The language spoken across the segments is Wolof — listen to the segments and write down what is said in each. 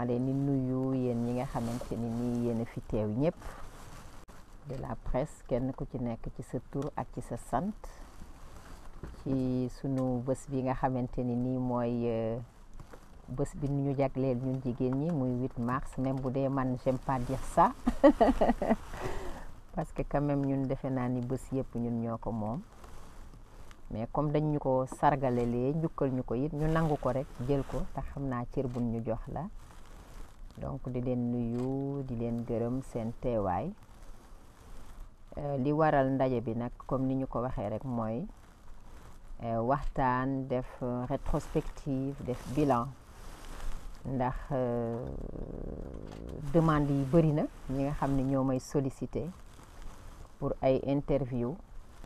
dama leen di nuyu yéen ñi nga xamante ni nii yéen a fi teew ñëpp de la presse kenn ku ci nekk ci sa tur ak ci sa sant ci sunu bés bi nga xamante ni nii mooy bés bi ñu jagleel ñun jigéen ñi muy 8 mars même bu dee man j'aime pas dire ça parce que quand même ñun defe naa ni bés yëpp ñun ñoo ko moom mais comme dañ ñu ko sargalelee njukkal ñu ko it ñu nangu ko rek jël ko te xam naa cër buñ ñu jox la donc di leen nuyu di leen gërëm seen teewaay li waral ndaje bi nag comme ni ñu ko waxee rek mooy waxtaan def rétrospective def bilan ndax demande yi bëri na ñi nga xam ne ñoo may sollicité pour ay interview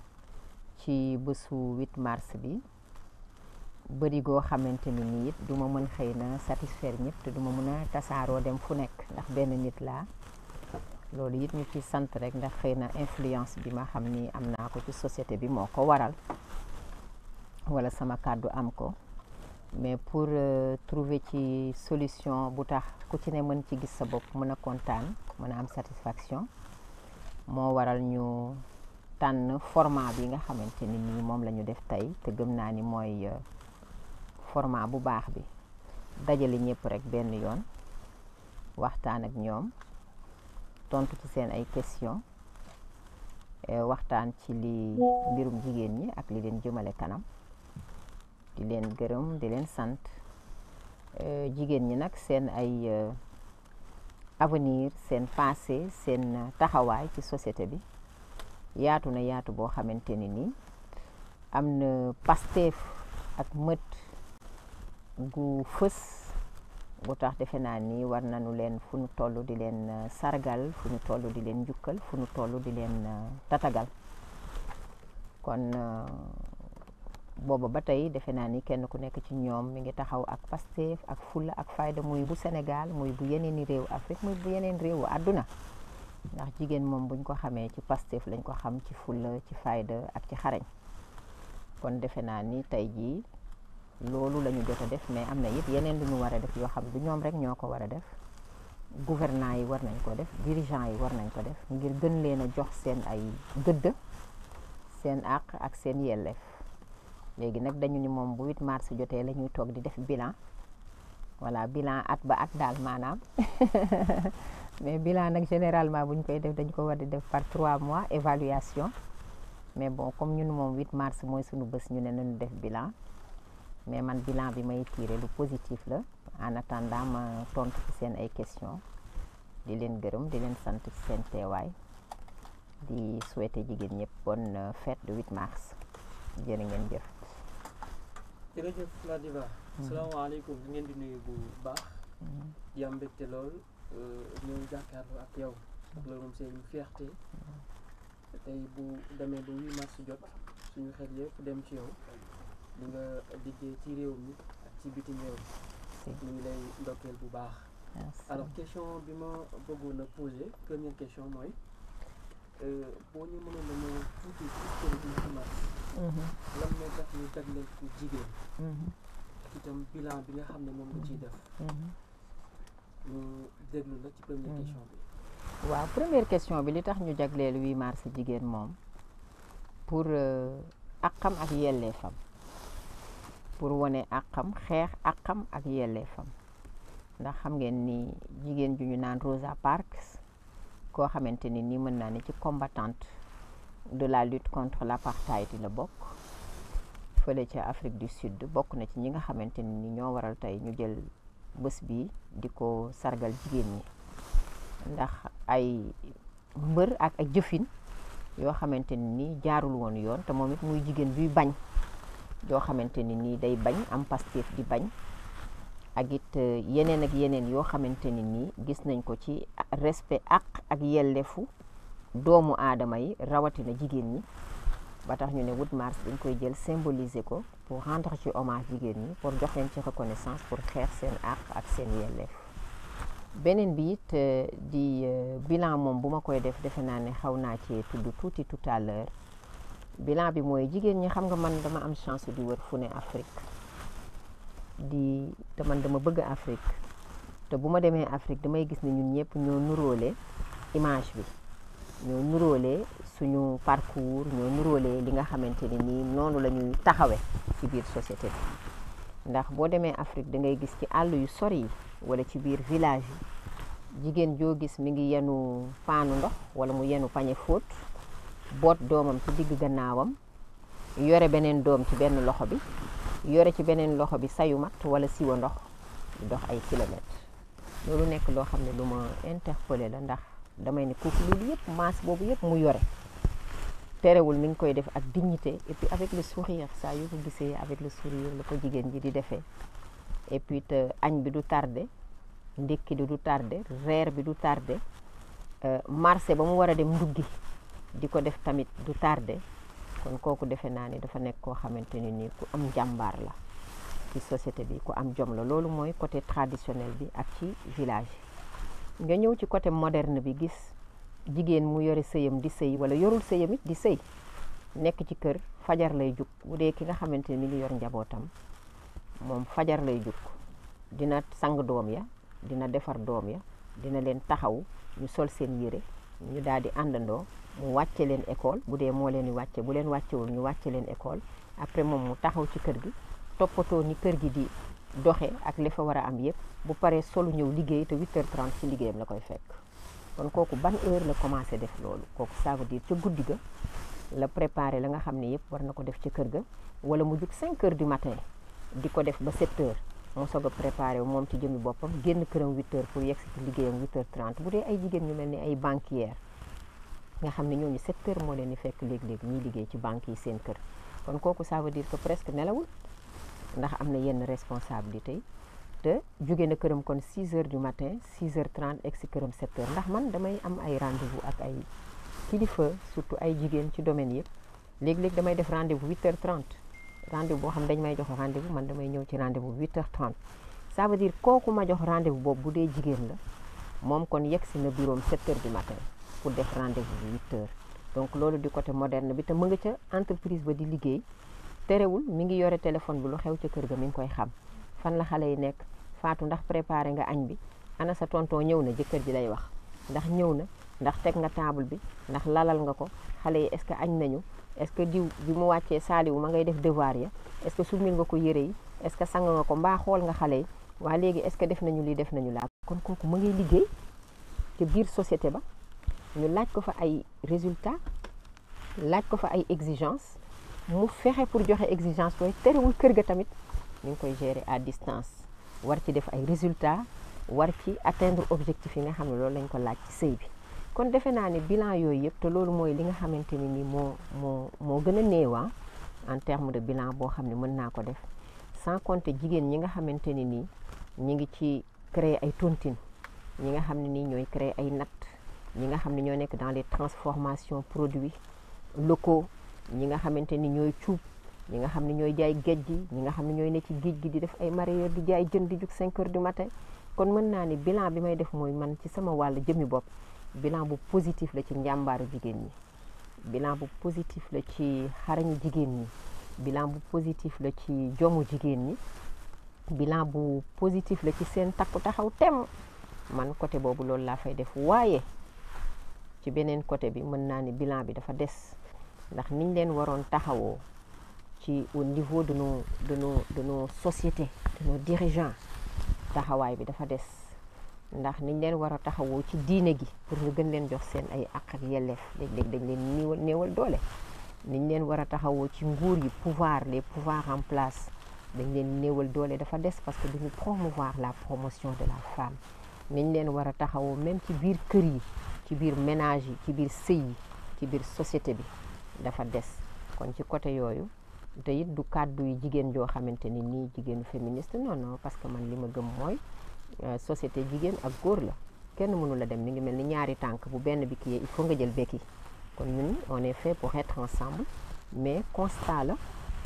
ci bésu 8 mars bi bëri goo xamante ni nii it du ma mën xëy na satisfaire ñëpp te du ma mën a tasaaroo dem fu nekk ndax benn nit laa loolu it ñu ci sant rek ndax xëy na influence bi ma xam ni am naa ko ci société bi moo ko waral wala sama kàddu am ko mais pour trouver ci solution bu tax ku ci ne mën ci gis sa bopp mën a kontaan mën a am satisfaction moo waral ñu tànn format bi nga xamante ni nii moom la ñu def tey te gëm naa ni mooy format bu baax bi dajale ñëpp rek benn yoon waxtaan ak ñoom tontu ci seen ay question waxtaan ci li mbirum jigéen ñi ak li leen jëmale kanam di leen gërëm di leen sant jigéen ñi nag seen ay avenir seen passé seen taxawaay ci société bi yaatu na yaatu boo xamante ni nii am na pasteef ak mët gu fës bu tax defe naa ni war nañu leen fu ñu toll di leen sargal fu ñu toll di leen njukkal fu ñu toll di leen tatagal kon booba ba tey defe naa ni kenn ku nekk ci ñoom mi ngi taxaw ak pasteef ak fulla ak fayda muy bu Sénégal muy bu yeneeni réew Afrique muy bu yeneen réewu àdduna ndax jigéen moom buñ ko xamee ci pasteef lañ ko xam ci fulla ci fayda ak ci xarañ kon defe naa ni tey jii loolu la ñu jot a def mais am na it yeneen lu ñu war a def yoo xam du ñoom rek ñoo ko war a def gouvernants yi war nañ ko def dirigeants yi war nañ ko def ngir gën leen a jox seen ay gëdd seen àq ak seen yelleef léegi nag dañu ni moom bu 8 mars jotee la ñuy toog di def bilan voilà bilan at ba at daal maanaam mais bilan nag généralement bu ñu koy def dañu ko war di def par 3 mois évaluation mais bon comme ñun moom 8 mars mooy suñu bés ñu ne nañu def bilan mais man bilan bi may tiré lu positif la en attendant ma tontu ci seen ay questions di leen gërëm di leen sant ci seen teewaay di souhaiter jigéen ñëpp bonne fête de 8 mars jërë ngeen jëf. jërëjëf La Diva. salaamaaleykum ñu ngeen di nuyu bu baax. di am mbégte lool ñëw jàkkaarloo ak yow. loolu moom c'est une fierté. tey bu demee ba 8 mars jot suñu xel yëpp dem ci yow. li nga liggéey ci réew mi ak ci bitim réew ñu ngi lay ndokkeel bu baax. alors question bi ma bëggoon a poser première question mooy boo ñu mënoon a ñëw tuuti historique bi 8 mars. lan moo tax ñu jagleel ko jigéen. itam bilan bi nga xam ne moom nga ciy def. ñu déglu la ci première question bi. waaw première question bi li tax ñu jagleel 8 mars jigéen moom pour àqam ak yelleefam. pour wane àqam xeex àqam ak yelleefam ndax xam ngeen ni jigéen ju ñu naan Rosa Parks koo xamante ni mën naa ne ci combattante de la lutte contre l'apartheid la bokk fële ca Afrique du Sud bokk na ci ñi nga xamante ni ñoo waral tey ñu jël bés bi di ko sargal jigéen ñi ndax ay mbër ak ay jëfin yoo xamante ni jaarul woon yoon te moom it muy jigéen buy bañ yoo xamante ni nii day bañ am pastéef di bañ ak it yeneen ak yeneen yoo xamante ni nii gis nañ ko ci respect ak yelleefu doomu aadama yi rawatina jigéen ñi ba tax ñu ne 8 mars dañ koy jël symboliser ko pour rendre ci hommage jigéen ñi pour jox leen ci reconnaissance pour xeex seen àq ak seen yelleef beneen bi it di bilan moom bu ma koy def defe naa ne xaw naa ci tudd tuuti tout à l'heure bilan bi mooy jigéen ñi xam nga man dama am chance di wër fu ne Afrique te man dama bëgg Afrique te bu ma demee Afrique damay gis ne ñun ñëpp ñoo nuróole image bi ñoo nuróole suñu parcours ñoo nuróole li nga xamante ne nii noonu la ñuy taxawe ci biir société bi ndax boo demee Afrique da ngay gis ci àll yu sori yi wala ci biir village yi jigéen joo gis mi ngi yenu paanu ndox wala mu yenu pañe fóot boot doomam ci digg gannaawam yore beneen doom ci benn loxo bi yore ci beneen loxo bi sayu mat wala siwa ndox di dox ay kilomètres loolu nekk loo xam ne lu ma interpellé la ndax damay ne kooku loolu yëpp masse boobu yëpp mu yore terewul mi ngi koy def ak dignité et puis avec le sourire saa yu ko gisee avec le sourire la ko jigéen ji di defee et puis te añ bi du tardé ndékki du tardé reer bi du tardé marché ba mu war a dem nduggi di ko def tamit du tardé kon kooku defe naa ne dafa nekk koo xamante ne nii ku am jàmbaar la ci société bi ku am jom la loolu mooy côté traditionnel bi ak ci village yi nga ñëw ci côté moderne bi gis jigéen mu yore sëyam di sëy wala yorul sëyam it di sëy nekk ci kër fajar lay jug bu dee ki nga xamante ne mi ngi yor njabootam moom fajar lay jug dina sang doom ya dina defar doom ya dina leen taxaw ñu sol seen yére ñu daal di àndandoo mu wàcce leen école bu dee moo leen di wàcce bu leen wàccewul ñu wàcce leen école après moom mu taxaw ci kër gi toppatoo ni kër gi di doxe ak li fa war a am yëpp bu paree solu ñëw liggéey te 8h30 ci liggéeyam la koy fekk kon kooku ban heure la commencé def loolu kooku ça veut dire ca guddi ga la préparé la nga xam ne yëpp war na ko def ca kër ga wala mu jug 5h du matin di ko def ba 7h mu soog a préparé moom ci jëmi boppam génn këram 8h pour yegg ci liggéeyam 8h30 bu dee ay jigéen ñu mel ni ay banquière nga xam ne ñooñu 7h moo leen di fekk léeg-léeg ñuy liggéey ci banque yi seen kër kon kooku ça veut dire que presque nelawul ndax am na yenn responsabilité yi te jóge na këram kon 6h du matin 6h30 egg si këram 7h ndax man damay am ay rendez-vous ak ay kilifa surtout ay jigéen ci domaine yëpp léeg-léeg damay def rendez-vous 8h30 rendez-vous boo xam dañ may jox rendez-vous man damay ñëw ci rendez-vous 8h30 ça veut dire kooku ma jox rendez-vous boobu bu dee jigéen la moom kon yegg si na bureau 7h du matin pour def rendez-vous 8h donc loolu di côté moderne bi te mu nga ca entreprise ba di liggéey terewul mi ngi yore téléphone bi lu xew ca kër ga mi ngi koy xam fan la xale yi nekk Fatou ndax préparé nga añ bi ana sa tonton ñëw na jëkkër ji lay wax ndax ñëw na ndax teg nga table bi ndax lalal nga ko xale yi est-ce que añ nañu est-ce que diw bi mu wàccee saaliwu ma ngay def devoir ya est-ce que sumil nga ko yére yi est-ce que sang nga ko mbaa xool nga xale yi waa léegi est-ce que def nañu lii def nañu laa kon kooku ma ngay liggéey te biir société ba ñu laaj ko fa ay résultats laaj ko fa ay exigences mu fexe pour joxe exigence booy terewul kër ga tamit ñu ngi koy gérer à distance war ci def ay résultats war ci atteindre objectif yi nga xam ne loolu lañ ko laaj ci sëy bi kon defe naa ne bilan yooyu yëpp te loolu mooy li nga xamante ne ni moo gën a néewaa en terme de bilan boo xam ne mën naa ko def sans compter jigéen ñi nga xamante ne nii ñi ngi ci créer ay tontine ñi nga xam ne nii ñooy créer ay natt ñi nga xam ne ñoo nekk dans les transformations produits locaux ñi nga xamante ni ñooy cuub ñi nga xam ne ñooy jaay géej gi ñi nga xam ne ñooy ne ci géej gi di def ay mareyeur di jaay jën di jug 5h du matin kon mën naa ni bilan bi may def mooy man ci sama wàll jëmmi bopp bilan bu positif la ci njàmbaaru jigéen ñi bilan bu positif la ci xarañu jigéen ñi bilan bu positif la ci jomu jigéen ñi bilan bu positif la ci seen takku taxaw tem man côté boobu loolu laa fay def waaye ci beneen côté bi mën naa ni bilan bi dafa des ndax niñ leen waroon taxawoo ci au niveau de nos sociétés de nos dirigeants taxawaay bi dafa des ndax niñ leen war a taxawoo ci diine gi pour ñu gën leen jox seen ay àq ak yelleef léeg-léeg dañ leen néewal doole niñ leen war a taxawoo ci nguur yi pouvoir les pouvoirs en place dañ leen néewal doole dafa des parce que duñu promouvoir la promotion de la femme niñ leen war a taxawoo même ci biir kër yi ci biir ménage yi ci biir sëy yi ci biir société bi dafa des kon ci côté yooyu te it du kàddu yi jigéen joo xamante ni nii jigéenu féministe non parce que man li ma gëm mooy société jigéen ak góor la kenn mënu la dem mi ngi mel ni ñaari tànk bu benn bi kii il faut nga jël bekki kon ñun on est fait pour être ensemble mais constat la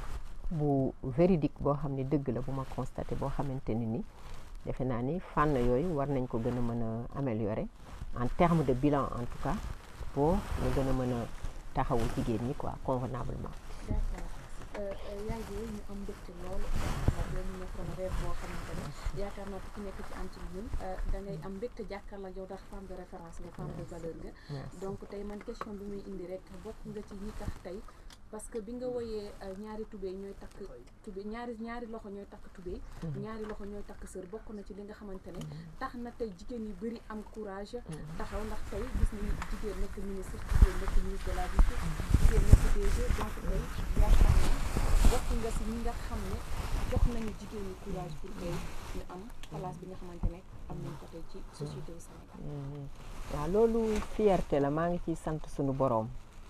bu véridique boo xam ne dëgg la bu ma constaté boo xamante ni ni defe naa ni fànn yooyu war nañ ko gën a mën a améliorer en termes de bilan en tout cas pour ñu gën a mën a taxawu jigéen ñi quoi convenablement. yaay boobu ñu am mbégte loolu jàkkaarloo ñu nekkoon rêve boo xamante ne yaakaar naa ku nekk ci anti ñun da ngay am mbégte jàkkaarloo yow ndax femme de référence nga femme de valeur nga donc tey man question bi muy indi rek bokk nga ci ñi tax tey parce que bi nga woyee ñaari tubéy ñooy takk tubéy ñaari loxo ñooy takk tubéy ñaari loxo ñooy takk sër bokk na ci li nga xamante ne tax na tey jigéen yu bëri am courage taxaw ndax tey gis nañu jigéen nekk ministre jigéen nekk ministre de la justice jigéen nekk DG donc tey yaakaar naa bokk nga si ñi nga xam ne jox nañu jigéen ñi courage pour tey ñu am place bi nga xamante ne am nañ ko tey ci société yu Sénégal. waaw loolu fierté la maa ngi ciy sant suñu boroom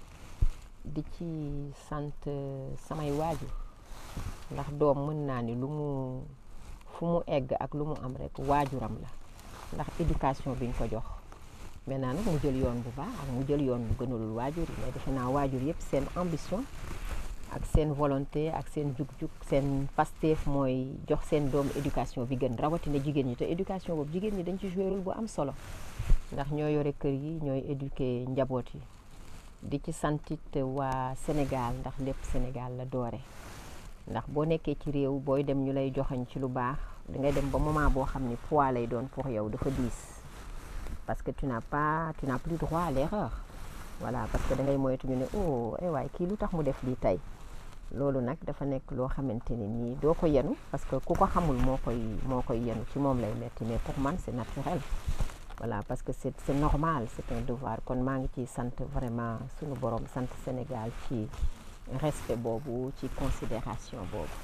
di ci sant samay waajur ndax doom mën naa ni lu mu fu mu egg ak lu mu am rek waajuram la ndax éducation biñ ko jox maintenant nag mu jël yoon bu baax ak mu jël yoon bu gënalul waajur yi mais defe naa waajur yëpp seen ambition ak seen volonté ak seen jug-jug seen pasteef mooy jox seen doom éducation bi gën rawatina jigéen ñi te éducation boobu jigéen ñi dañ ci joué rôle bu am solo ndax ñoo yore kër yi ñooy éduquer njaboot yi di ci santit waa Sénégal ndax lépp Sénégal la doore ndax boo nekkee ci réew booy dem ñu lay joxañ ci lu baax dangay dem ba moment boo xam ni poids lay doon pour yow dafa diis parce que tu n'as plus droit à l'erreur voilà parce que dangay moytu ñu ne oh waay kii lu tax mu def lii tey loolu nag dafa nekk loo xamante ne nii doo ko yenu parce que ku ko xamul moo koy yenu ci moom lay metti mais pour man c'est naturel voilà parce que c'est normal c'est un devoir kon maa ngi ciy sant vraiment suñu borom sant Sénégal ci respect boobu ci considération boobu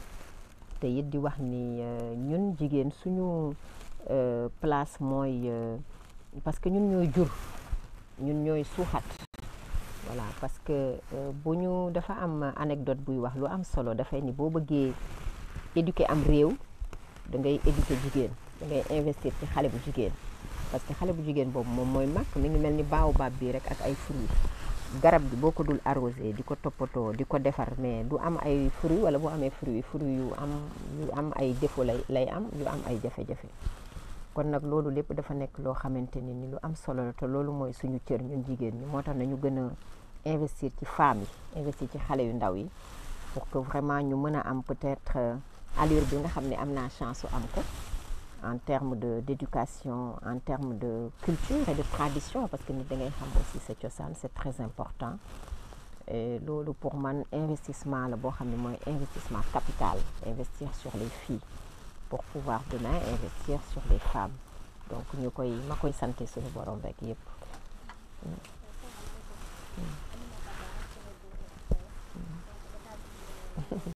te it di wax ni ñun jigéen suñu place mooy parce que ñun ñooy jur ñun ñooy suuxat voilà parce que bu ñu dafa am anecdote buy wax lu am solo dafay ni boo bëggee éduquer am réew da ngay éduquer jigéen da ngay investir ci xale bu jigéen parce que xale bu jigéen boobu moom mooy mag mi ngi mel ni baobab bi rek ak ay fruits garab gi boo ko dul arrosé di ko toppatoo di ko defar mais du am ay fruits wala boo amee fruits yu am ay défaut lay am yu am ay jafe-jafe kon nag loolu lépp dafa nekk loo xamante ni lu am solo la te loolu mooy suñu cër ñun jigéen ñi moo tax nañu gën a investir ci femmes yi investir ci xale yu ndaw yi pour que vraiment ñu mën a am peut-être allure bi nga xam ne am naa chance su am ko en termes d'éducation, en termes de culture et de tradition, parce que nous devons aussi ce cosaan, c'est très important. Et loolu pour man investissement la boo xam ne mooy investissement capital, investir sur les filles pour pouvoir demain investir sur les femmes. Donc ma koy santé suñu borom rek yépp.